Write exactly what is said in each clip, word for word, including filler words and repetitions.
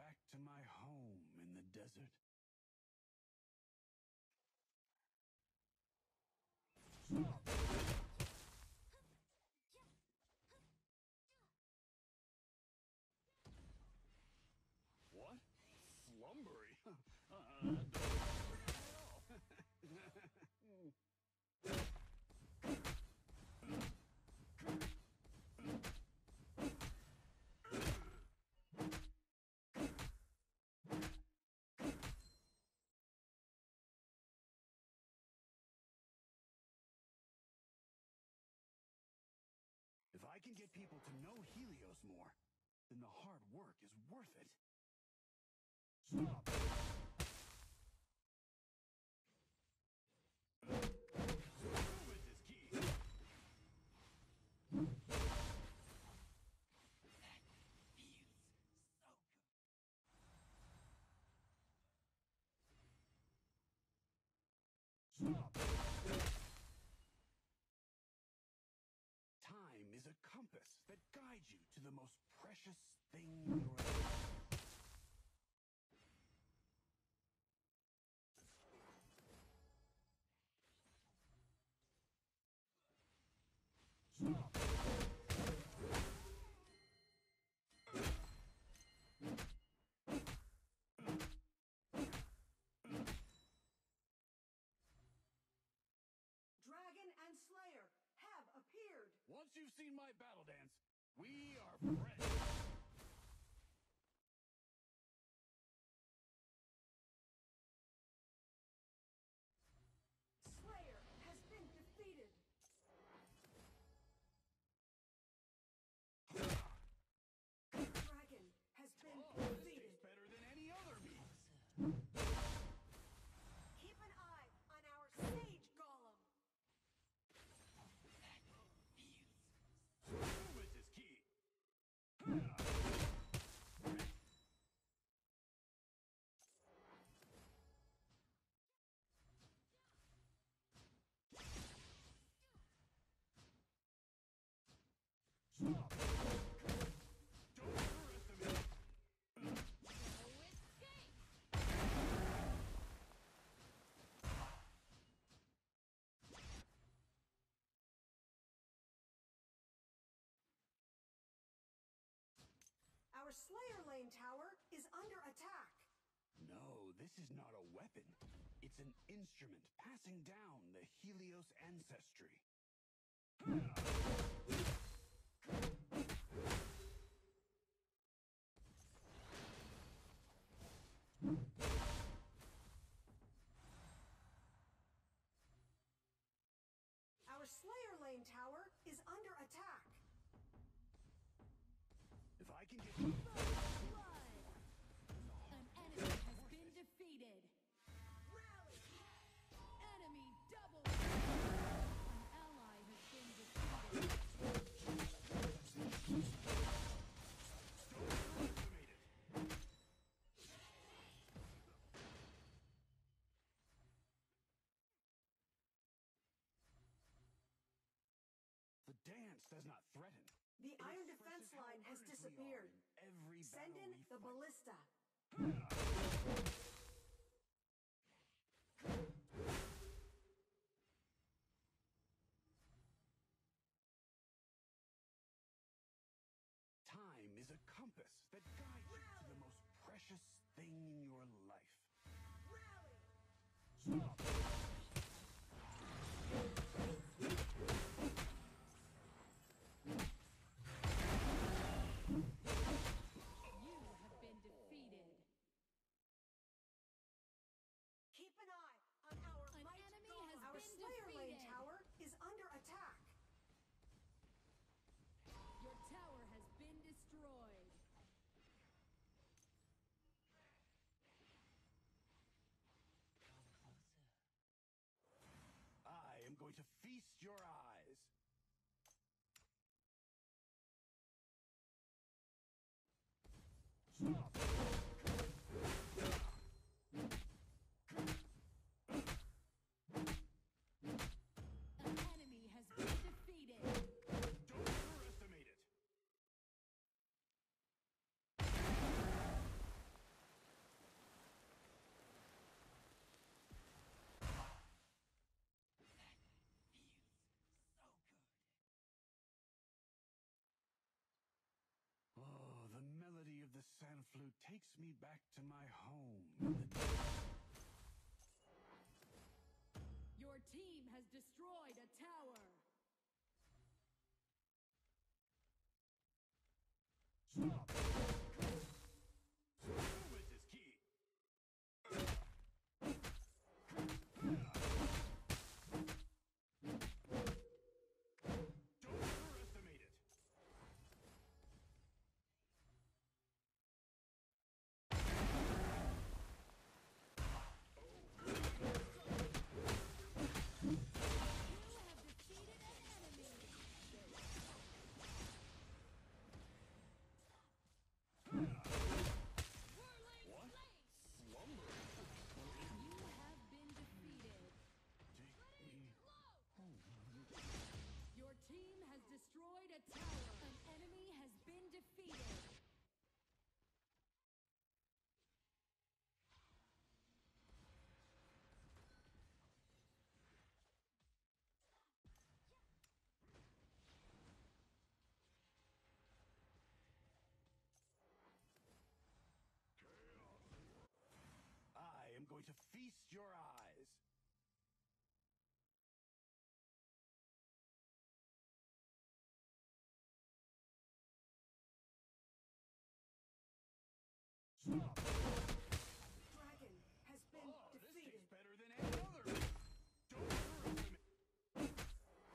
back to my home in the desert. Stop! What? Slumbery? uh, don't at all. If I can get people to know Helios more, then the hard work is worth it. Stop! Movement is key. That feels so good. Stop! Time is a compass that guides you to the most precious thing in your life. Stop! Dragon and Slayer have appeared. Once you've seen my battle dance, we are friends. Slayer has been defeated. Dragon has been Oh, this defeated. tastes better than any other meat. Keep an eye on our Sage Golem. Movement is key. Stop! Don't underestimate. Our Slayer Lane tower is under attack. No, this is not a weapon. It's an instrument passing down the Helios ancestry. Our Slayer Lane tower is under attack. If I can get... Blood! An enemy has been defeated. Rally! Enemy double kill. An ally has been defeated. The dance does not threaten. The It iron expresses defense how line has earnest we disappeared. are in every Send battle in we the fight. ballista. Time is a compass that guides you to the most precious thing in your life. Rally! Stop! You have been defeated. Keep an eye on our An might enemy golem. has Our been Slayer Lane defeated. tower is under attack. Your tower has been destroyed. I am going to feast your eyes. Stop! An enemy has been defeated. Don't underestimate it. of the sand flute takes me back to my home in the desert. Your team has destroyed a tower. Stop! Movement is key. Don't underestimate it. You have defeated an enemy. Whirling What? flame. Slumber? You have been defeated. Take me home. Your team has destroyed a tower. An enemy has been defeated. I am going to feast your eyes. Stop! Dragon has been Oh, this defeated. tastes better than any other. Don't underestimate.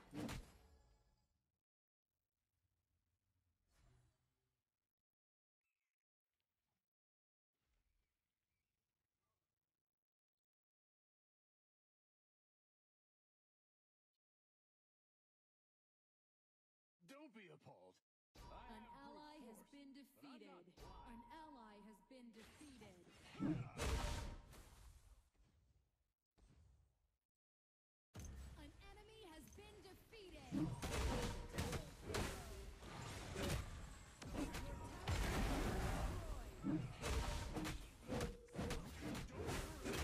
Don't be appalled. I An have brute ally has force, been but I'm defeated. not blind. An ally has been defeated. An enemy has been defeated. Your tower has been destroyed.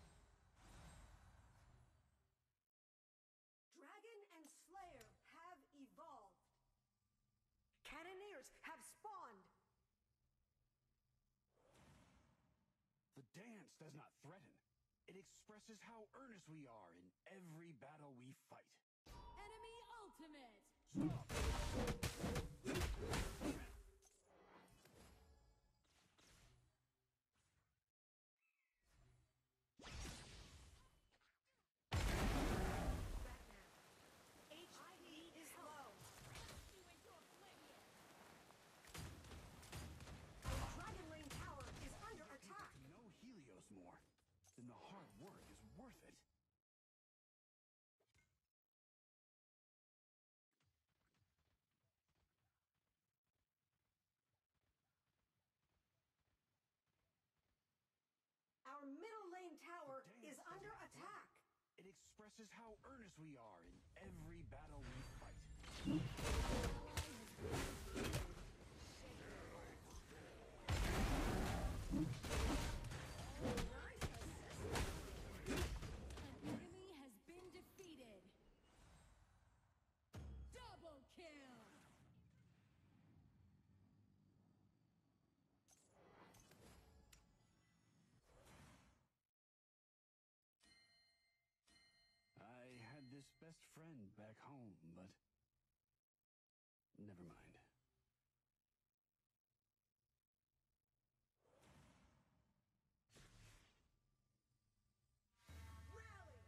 Dragon and Slayer have evolved. Cannoneers have spawned. The dance does not threaten. It expresses how earnest we are in every battle we fight. Enemy ultimate. Stop! Batman. H P is low. You into oblivion. Our Dragon Lane Tower is under attack. To know Helios more, then the hard work is worth it. Our middle lane tower The is dance under doesn't attack. It expresses how earnest we are in every battle we fight. Nice assist. An enemy has been defeated. Double kill. I had this best friend back home, but never mind. Rally.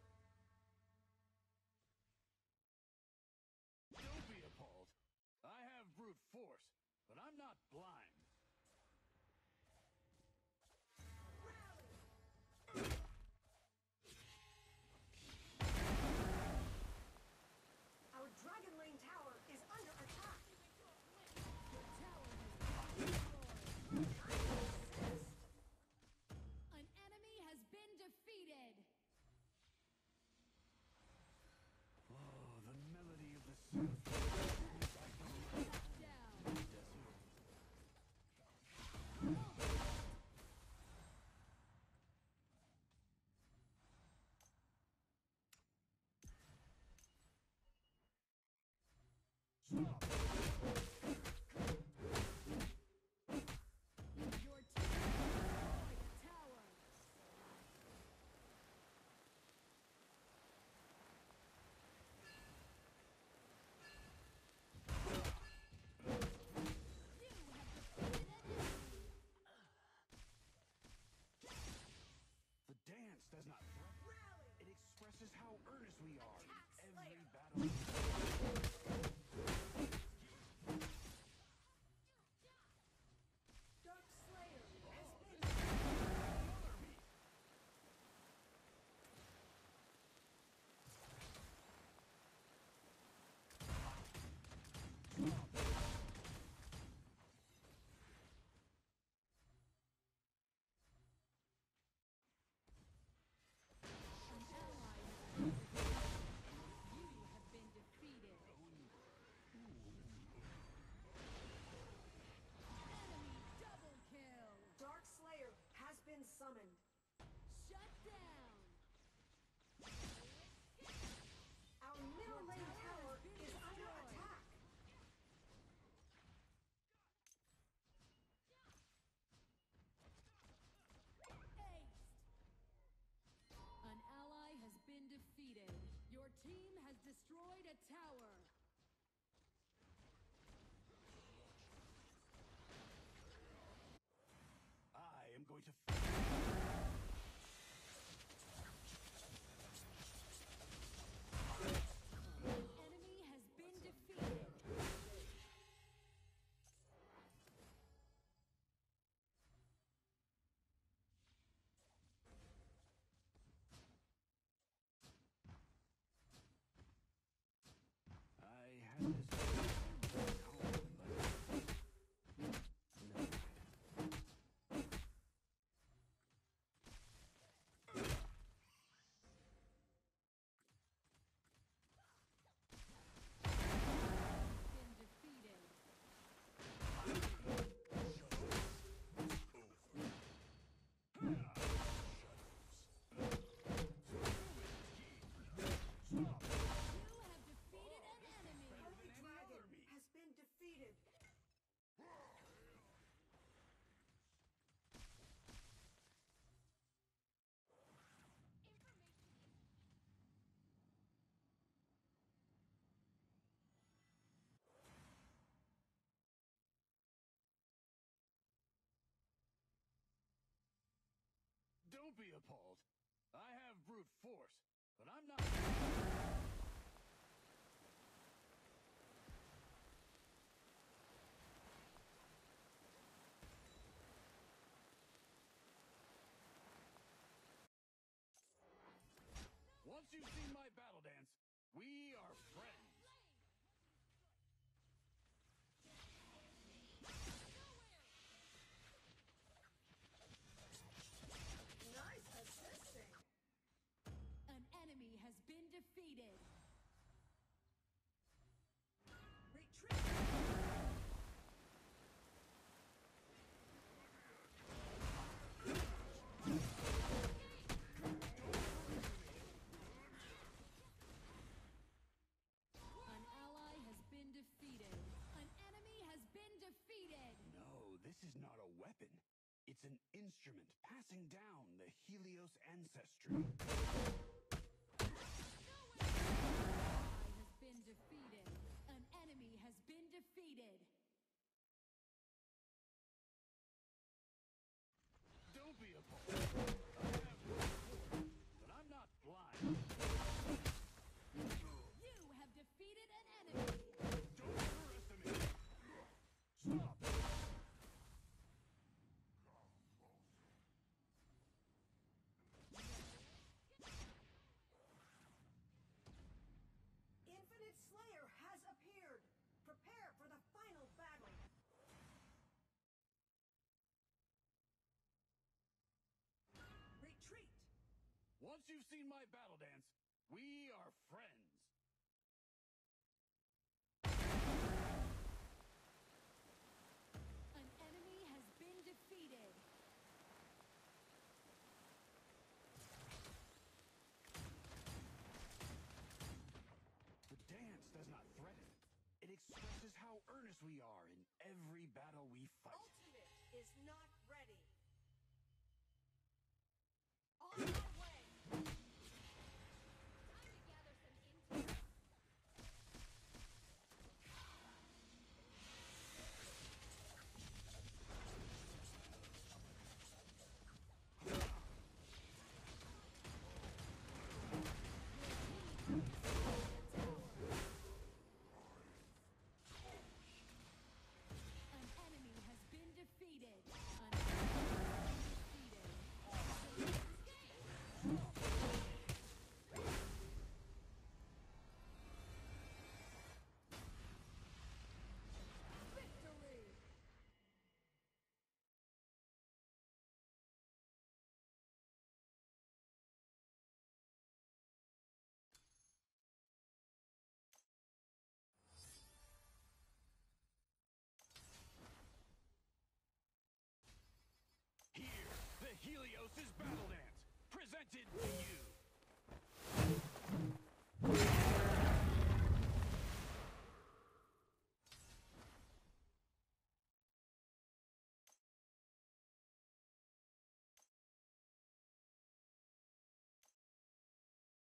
Don't be appalled. I have brute force, but I'm not blind. Rally. Our Dragon Lane Tower is under attack. Your tower has been destroyed. Nice assist. An enemy has been defeated. Oh, the melody of the symphony takes me back to my Shut down. desert. expresses how earnest we are in Attack every Slayer. battle. Dark Slayer has been summoned. Shut down. Our middle lane tower is under attack. Aced. An ally has been defeated. Your team has destroyed a tower. I am going to... Enemy has been defeated. I had this... Been defeated. You have defeated an enemy. Holy Dragon has been defeated. Don't be appalled. I have brute force, but I'm not... Once you've seen my battle dance, we are friends. Nice assisting. An enemy has been defeated. Retreat. An ally has been defeated. An enemy has been defeated. No, this is not a weapon. It's an instrument passing down the Helios ancestry. Ally has been defeated. An enemy has been defeated. Don't be appalled. I have brute force, but I'm not blind. You have defeated an enemy. Don't underestimate me. Stop. Infinite Slayer has appeared. Prepare for the final battle. Retreat. Once you've seen my battle dance, we are friends. An enemy has been defeated. The dance does not threaten. It expresses how earnest we are in every battle we fight. Ultimate is not ready. On our way. Time to gather some intel. Your This is Battle Dance, presented to you.